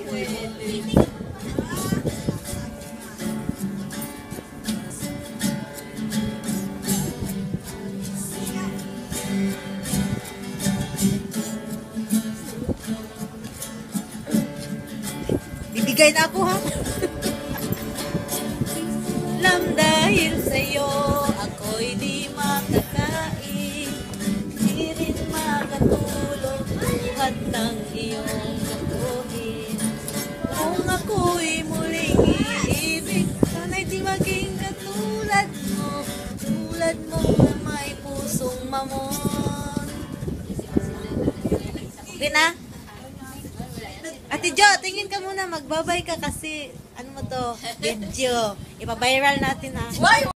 Bibigay na ako, ha? Lam dahil sa'yo, ako'y di makakain, di rin makatulog buhat ng iyong kapuhin. Kung ako'y muling iibig, sana'y di maging katulad mo na may pusong mamon. Okay na? Ate Jo, tingin ka muna, magbabay ka kasi, ano mo to, video. Ipa-viral natin, ha?